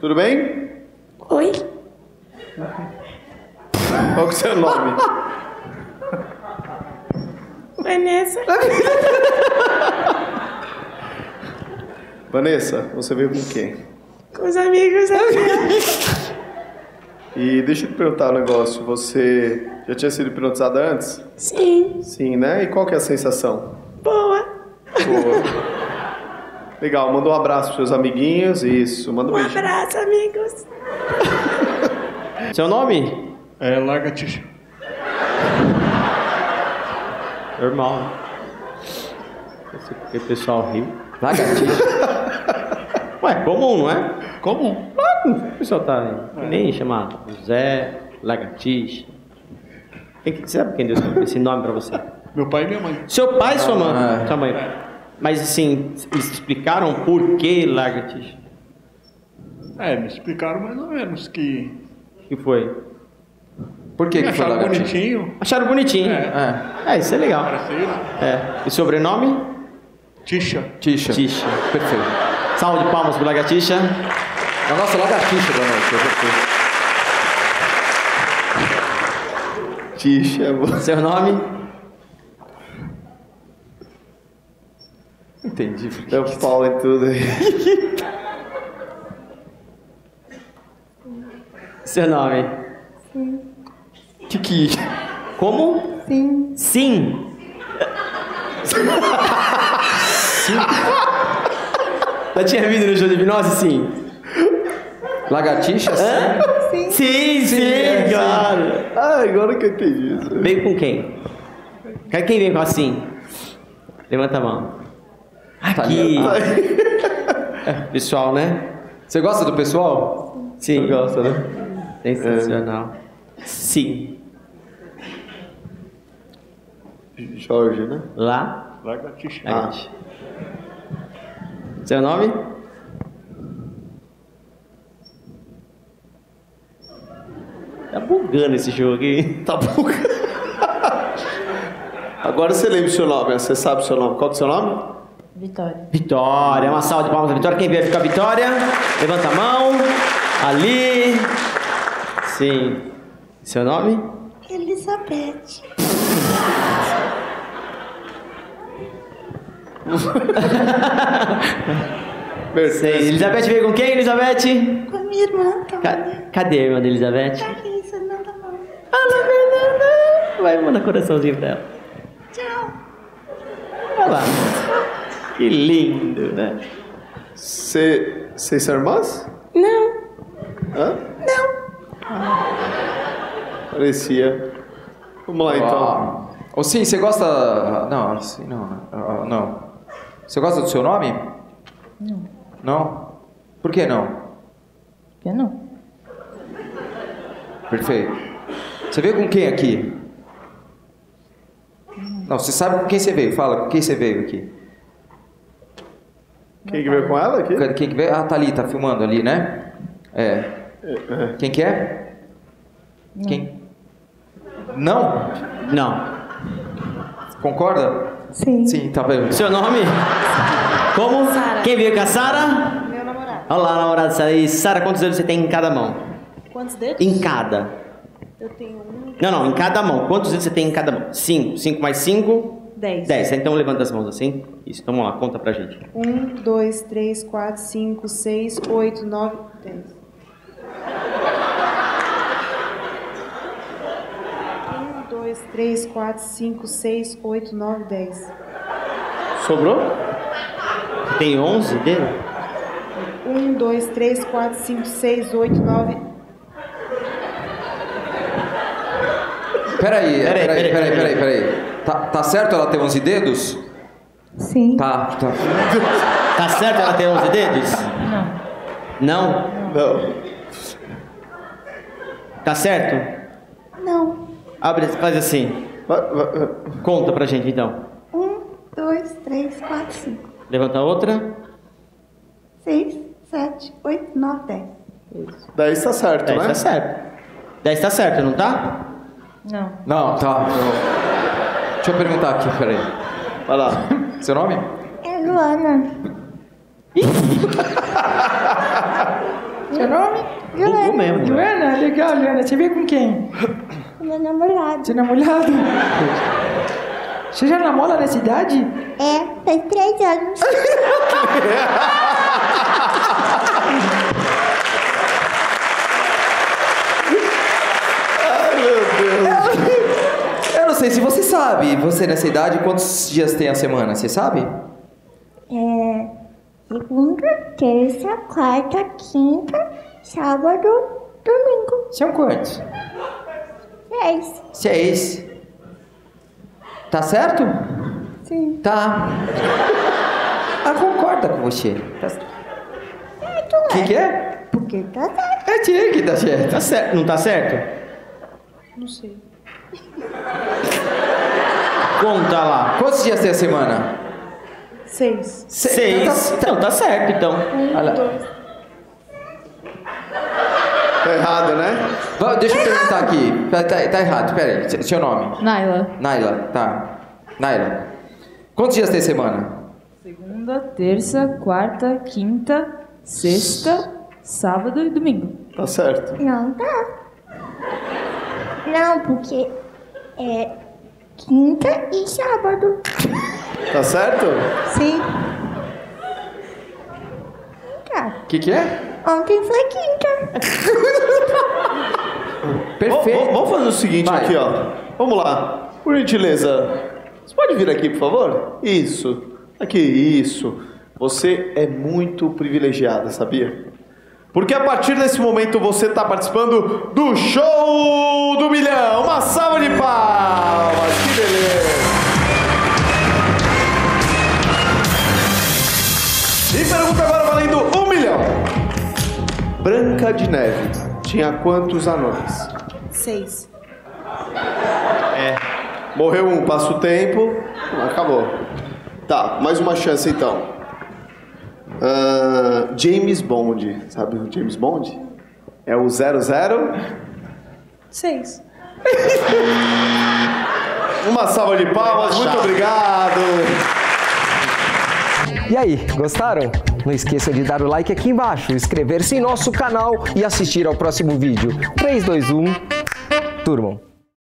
Tudo bem? Oi. Qual que é o seu nome? Vanessa. Vanessa, você veio com quem? Com os amigos aqui. E deixa eu te perguntar um negócio. Você já tinha sido hipnotizada antes? Sim. Sim, né? E qual que é a sensação? Boa. Boa. Legal, manda um abraço pros seus amiguinhos. Isso, manda um beijo. Abraço, amigos. Seu nome? É lagartixa. Normal. Não sei porque o pessoal riu. Lagartixa. Ué, comum, não é? Comum. O pessoal tá nem chamado Zé, Lagartixa. Você sabe quem deu esse nome pra você? Meu pai e minha mãe. Seu pai e sua mãe? Ah, é. Sua mãe. Mas assim, eles explicaram por que Lagartixa? Me explicaram mais ou menos que... O que foi? Por que foi acharam lagartixa? bonitinho. Acharam bonitinho. Isso é legal. Parceiro. E sobrenome? Tixa. Tixa. Tixa. Perfeito. Salve de palmas pro Lagartixa. É a nossa lagartixa da noite. Tixa, Seu nome? Entendi. deu pau em tudo aí. Seu nome? Que... Como? Sim. Sim. Sim. Já tinha vindo no show de hipnose? Sim. Lagartixa? Sim, sim, cara. Ah, agora que eu entendi isso. Veio com quem? Quem veio com assim? Levanta a mão. Aqui. Pessoal, né? Você gosta do pessoal? Sim. Gosta, né? Sensacional. Sim. Jorge, né? Lá. Lagartixa. Lagartixa. Seu nome? Tá bugando esse jogo aqui. Tá bom. Agora você lembra o seu nome, você sabe o seu nome. Qual que é o seu nome? Vitória. Vitória, uma salva de palmas da Vitória. Quem vier ficar Vitória? Levanta a mão. Ali. Sim. Seu nome? Elizabeth. Sei. Elizabeth veio com quem, Elizabeth? Com a minha irmã também. Cadê a irmã da Elizabeth? Tá aqui, você não tá bom. Ana Fernanda. Vai mandar coraçãozinho pra ela. Tchau. Olha lá. Que lindo, né? Vocês são irmãs? Não. Hã? Não. Parecia. Vamos lá então. Ô, sim, você gosta... Não, assim, não. Não. Você gosta do seu nome? Não. Não? Por que não? Por que não? Perfeito. Você veio com quem aqui? Não, você sabe com quem você veio. Fala, com quem você veio aqui. Quem que veio com ela aqui? Quem que veio? Ah, tá ali, tá filmando ali, né? Quem que é? Não. Quem? Não? Não. Concorda? Sim. Sim, tá bem. Seu nome? Como? Sara. Quem veio com a Sara? Meu namorado. Olha lá, namorada Sara. E Sara, quantos dedos você tem em cada mão? Quantos dedos? Em cada. Eu tenho um. Não, em cada mão. Quantos dedos você tem em cada mão? 5. 5 mais 5? 10. 10. Então levanta as mãos assim. Isso, então vamos lá, conta pra gente. 1, 2, 3, 4, 5, 6, 8, 9, 10. 1, 2, 3, 4, 5, 6, 8, 9, 10. Sobrou? Você tem 11 dedos? 1, 2, 3, 4, 5, 6, 8, 9. Peraí. Tá certo ela ter 11 dedos? Sim. Tá. Tá certo ela ter 11 dedos? Não. Não. Tá certo? Não. Abre, faz assim. Conta pra gente então. 1, 2, 3, 4, 5, Levanta a outra. 6, 7, 8, 9, 10. 10 tá certo, 10 né? tá certo. 10 tá certo, não tá? Não. Não, tá. Deixa eu perguntar aqui, peraí. Vai lá. Seu nome? É Luana. Seu nome? Bugou mesmo. Joana, legal, Joana. Você veio com quem? Meu namorado. Seu namorado? Você já namora nessa idade? É, faz 3 anos. Ai, meu Deus. Eu não sei se você sabe, você nessa idade, quantos dias tem a semana? Você sabe? Segunda, terça, quarta, quinta, sábado, domingo. São quantos? 6. 6. Tá certo? Sim. Tá. Ela concorda com você. O que é? Porque tá certo. É tia que tá certo. Tá certo. Não tá certo? Não sei. Conta lá. Quantos dias tem a semana? 6. 6. Então, tá certo, então. 1, 2. Tá errado, né? Deixa eu perguntar aqui. Tá errado, pera aí. Seu nome? Naila. Naila, tá. Naila. Quantos dias tem semana? Segunda, terça, quarta, quinta, sexta, sábado e domingo. Tá certo. Não tá. Não, porque é quinta e sábado. Tá certo? Sim. Tá. O que é? Ontem foi quinta. Perfeito. Vamos fazer o seguinte Vai. aqui, ó. Vamos lá. Por gentileza, você pode vir aqui, por favor? Isso. Aqui, isso. Você é muito privilegiada, sabia? Porque a partir desse momento você está participando do Show do Milhão. Uma salva de palmas. Que beleza. E pergunta agora valendo 1 milhão. Branca de Neve tinha quantos anões? 6. Morreu um, passa o tempo, acabou. Tá, mais uma chance então. James Bond, sabe o James Bond? É o 00? 6. Uma salva de palmas, muito obrigado. E aí, gostaram? Não esqueça de dar o like aqui embaixo, inscrever-se em nosso canal e assistir ao próximo vídeo. 3, 2, 1, turmam!